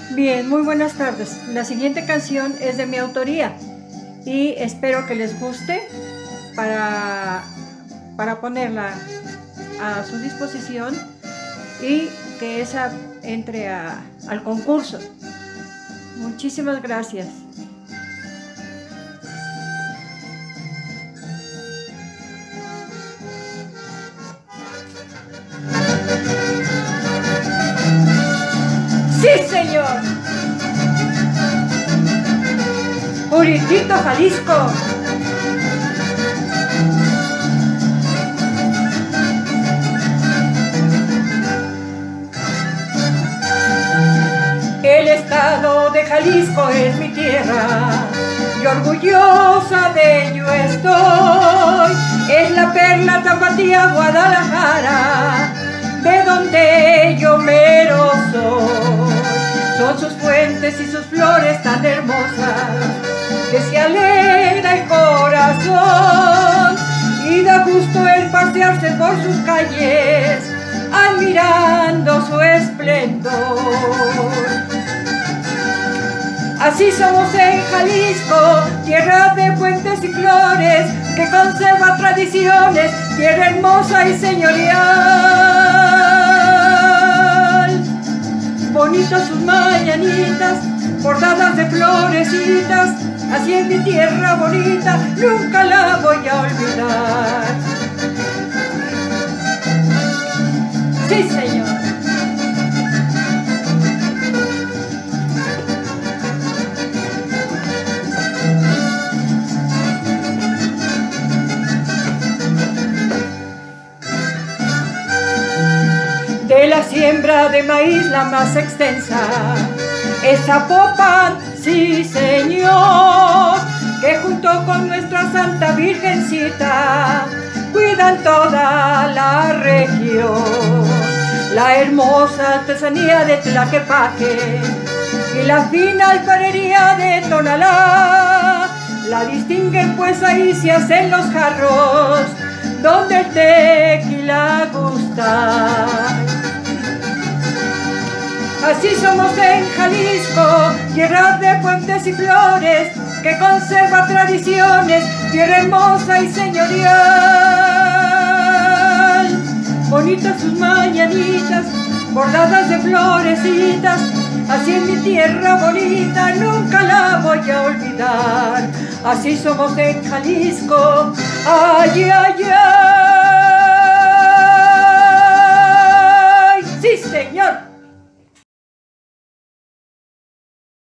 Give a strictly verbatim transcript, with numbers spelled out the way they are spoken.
Bien, muy buenas tardes. La siguiente canción es de mi autoría y espero que les guste para, para ponerla a su disposición y que esa entre a, al concurso. Muchísimas gracias. ¡Sí, señor! Puritito, Jalisco. El estado de Jalisco es mi tierra y orgullosa de ello estoy. Es la perla tapatía Guadalajara, de donde yo mero soy. Son sus fuentes y sus flores tan hermosas que se alegra el corazón y da gusto el pasearse por sus calles admirando su esplendor. Así somos en Jalisco, tierra de fuentes y flores que conserva tradiciones, tierra hermosa y señorial. Bonitas sus mañanitas, bordadas de florecitas, así es mi tierra bonita, nunca la voy a olvidar. Sí, señor. De la siembra de maíz la más extensa es Zapopan, sí señor, que junto con nuestra Santa Virgencita cuidan toda la región. La hermosa artesanía de Tlaquepaque y la fina alfarería de Tonalá la distinguen, pues ahí se hacen los jarros donde el tequila gusta. Así somos en Jalisco, tierra de fuentes y flores que conserva tradiciones, tierra hermosa y señorial. Bonitas sus mañanitas, bordadas de florecitas, así es mi tierra bonita, nunca la voy a olvidar. Así somos en Jalisco, ay, ay, ay.